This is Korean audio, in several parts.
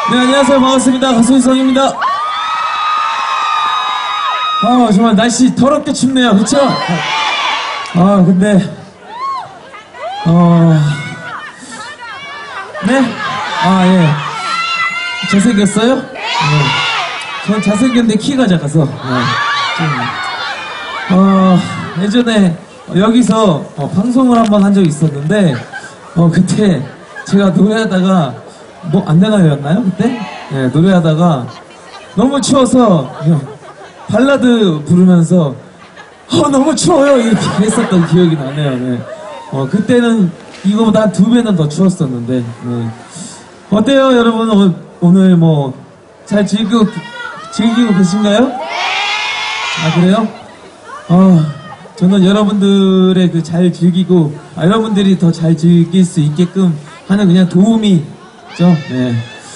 네, 안녕하세요. 반갑습니다. 가수 이성입니다. 정말 날씨 더럽게 춥네요. 그쵸? 근데, 네? 예. 잘생겼어요? 네. 전 잘생겼는데 키가 작아서. 예전에 여기서 방송을 한번 한 적이 있었는데, 그때 제가 노래하다가, 안 되나요였나요? 그때? 네, 노래하다가 너무 추워서 발라드 부르면서 너무 추워요! 이렇게 했었던 기억이 나네요. 네. 그때는 이거보다 한 2배는 더 추웠었는데, 네. 어때요, 여러분? 오늘 뭐 잘 즐기고 계신가요? 그래요? 저는 여러분들의 그 잘 즐기고, 여러분들이 더 잘 즐길 수 있게끔 하는 그냥 도움이, 네.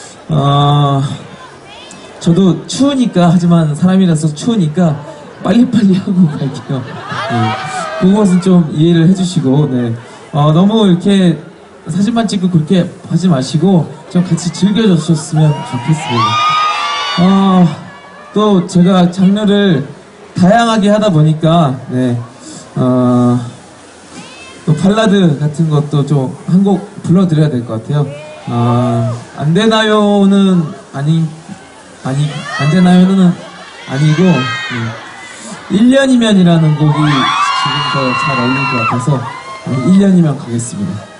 저도 추우니까, 하지만 사람이라서 추우니까 빨리빨리 하고 갈게요. 네. 그것은 좀 이해를 해주시고, 네. 너무 이렇게 사진만 찍고 그렇게 하지 마시고, 좀 같이 즐겨주셨으면 좋겠습니다. 또 제가 장르를 다양하게 하다 보니까, 네. 또 발라드 같은 것도 좀 한 곡 불러드려야 될 것 같아요. 안 되나요는 아니고, 1년이면이라는 곡이 지금 더 잘 어울릴 것 같아서 1년이면 가겠습니다.